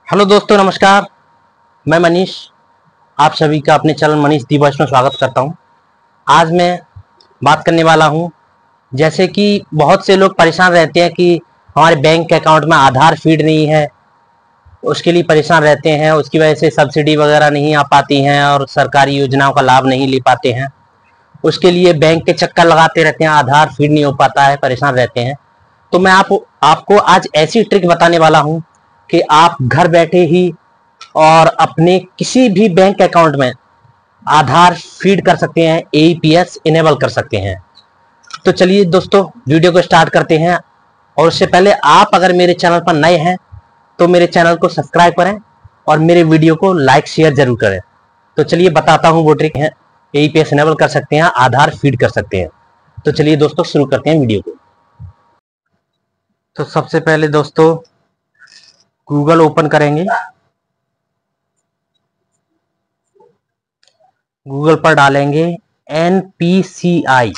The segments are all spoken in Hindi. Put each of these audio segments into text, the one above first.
हेलो दोस्तों, नमस्कार। मैं मनीष, आप सभी का अपने चैनल मनीष दी वॉइस में स्वागत करता हूं। आज मैं बात करने वाला हूं, जैसे कि बहुत से लोग परेशान रहते हैं कि हमारे बैंक अकाउंट में आधार फीड नहीं है, उसके लिए परेशान रहते हैं। उसकी वजह से सब्सिडी वगैरह नहीं आ पाती हैं और सरकारी योजनाओं का लाभ नहीं ले पाते हैं। उसके लिए बैंक के चक्कर लगाते रहते हैं, आधार फीड नहीं हो पाता है, परेशान रहते हैं। तो मैं आपको आज ऐसी ट्रिक बताने वाला हूं कि आप घर बैठे ही और अपने किसी भी बैंक अकाउंट में आधार फीड कर सकते हैं, एईपीएस इनेबल कर सकते हैं। तो चलिए दोस्तों, वीडियो को स्टार्ट करते हैं। और उससे पहले आप अगर मेरे चैनल पर नए हैं तो मेरे चैनल को सब्सक्राइब करें और मेरे वीडियो को लाइक शेयर जरूर करें। तो चलिए बताता हूं वो ट्रिक है। एईपीएस इनेबल कर सकते हैं, आधार फीड कर सकते हैं। तो चलिए दोस्तों, शुरू करते हैं वीडियो को। तो सबसे पहले दोस्तों गूगल ओपन करेंगे। गूगल पर डालेंगे NPCI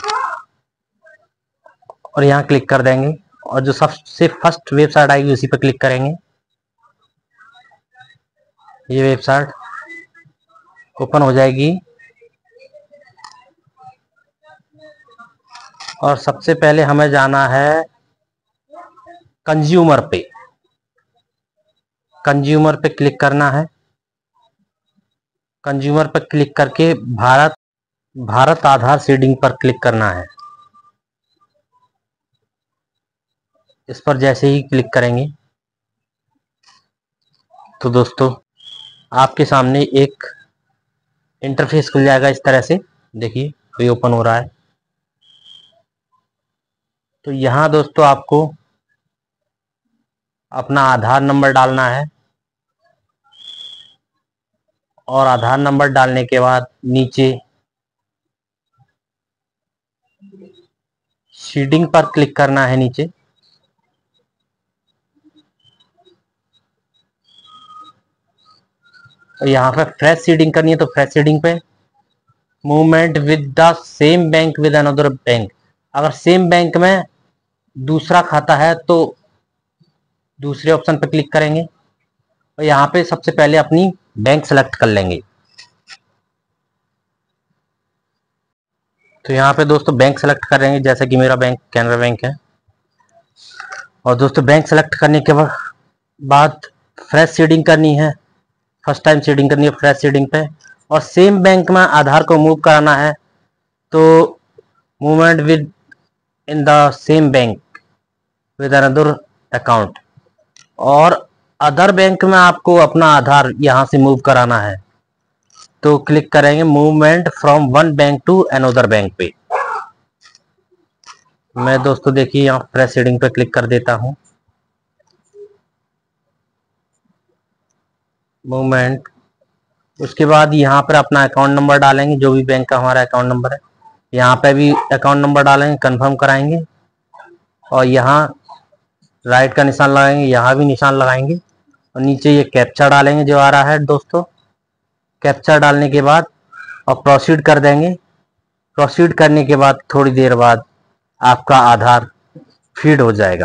और यहाँ क्लिक कर देंगे और जो सबसे फर्स्ट वेबसाइट आएगी उसी पर क्लिक करेंगे। ये वेबसाइट ओपन हो जाएगी और सबसे पहले हमें जाना है कंज्यूमर पे। कंज्यूमर पे क्लिक करना है। कंज्यूमर पर क्लिक करके भारत आधार सीडिंग पर क्लिक करना है। इस पर जैसे ही क्लिक करेंगे तो दोस्तों आपके सामने एक इंटरफेस खुल जाएगा इस तरह से। देखिए ये ओपन हो रहा है। तो यहाँ दोस्तों आपको अपना आधार नंबर डालना है और आधार नंबर डालने के बाद नीचे सीडिंग पर क्लिक करना है। नीचे तो यहाँ पे फ्रेश सीडिंग करनी है तो फ्रेश सीडिंग पे। Movement with the same bank with another bank, अगर सेम बैंक में दूसरा खाता है तो दूसरे ऑप्शन पर क्लिक करेंगे और यहाँ पे सबसे पहले अपनी बैंक सेलेक्ट कर लेंगे। तो यहाँ पे दोस्तों बैंक सेलेक्ट करेंगे, जैसे कि मेरा बैंक कैनरा बैंक है। और दोस्तों बैंक सेलेक्ट करने के बाद फ्रेश सीडिंग करनी है। फर्स्ट टाइम सीडिंग करनी है फ्रेश सीडिंग पे। और सेम बैंक में आधार को मूव कराना है तो movement within the same bank with another account. और अदर बैंक में आपको अपना आधार यहाँ से मूव कराना है तो क्लिक करेंगे movement from one bank to another bank पे। मैं दोस्तों देखिए यहाँ फ्रेश सीडिंग पे क्लिक कर देता हूँ। मूवमेंट, उसके बाद यहाँ पर अपना अकाउंट नंबर डालेंगे, जो भी बैंक का हमारा अकाउंट नंबर है। यहाँ पे भी अकाउंट नंबर डालेंगे, कंफर्म कराएंगे और यहाँ राइट का निशान लगाएंगे, यहाँ भी निशान लगाएंगे और नीचे ये कैप्चा डालेंगे जो आ रहा है दोस्तों। कैप्चा डालने के बाद और प्रोसीड कर देंगे। प्रोसीड करने के बाद थोड़ी देर बाद आपका आधार फीड हो जाएगा।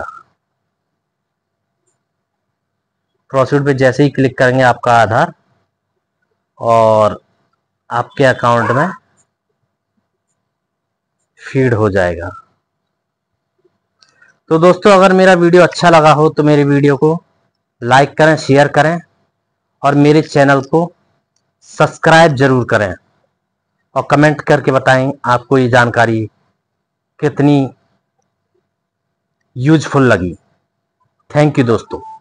प्रोसीड पे जैसे ही क्लिक करेंगे आपका आधार और आपके अकाउंट में फीड हो जाएगा। तो दोस्तों अगर मेरा वीडियो अच्छा लगा हो तो मेरे वीडियो को लाइक करें, शेयर करें और मेरे चैनल को सब्सक्राइब जरूर करें और कमेंट करके बताएं आपको ये जानकारी कितनी यूजफुल लगी। थैंक यू दोस्तों।